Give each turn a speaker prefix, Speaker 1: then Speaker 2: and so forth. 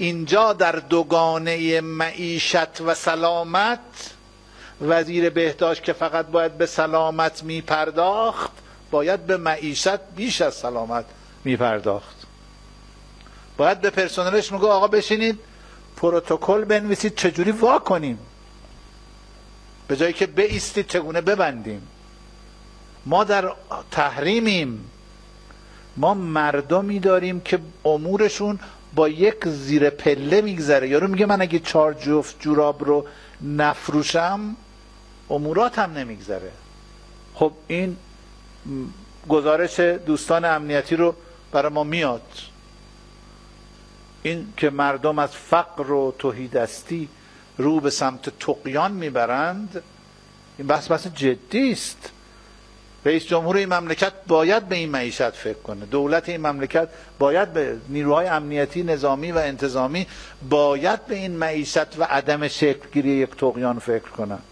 Speaker 1: اینجا در دوگانه معیشت و سلامت وزیر بهداشت که فقط باید به سلامت میپرداخت باید به معیشت بیش از سلامت میپرداخت. باید به پرسنلش میگه آقا بشینید پروتکل بنویسید چجوری وا کنیم، به جایی که بایستید چگونه ببندیم. ما در تحریمیم، ما مردمی داریم که امورشون با یک زیر پله میگذره. یارو میگه من اگه 4 جفت جوراب رو نفروشم اموراتم نمیگذره. خب این گزارش دوستان امنیتی رو برای ما میاد، این که مردم از فقر و تهیدستی رو به سمت طغیان میبرند، این بحث جدی است. رئیس جمهور این مملکت باید به این معیشت فکر کنه، دولت این مملکت باید به نیروهای امنیتی نظامی و انتظامی باید به این معیشت و عدم شکلگیری یک طغیان فکر کنه.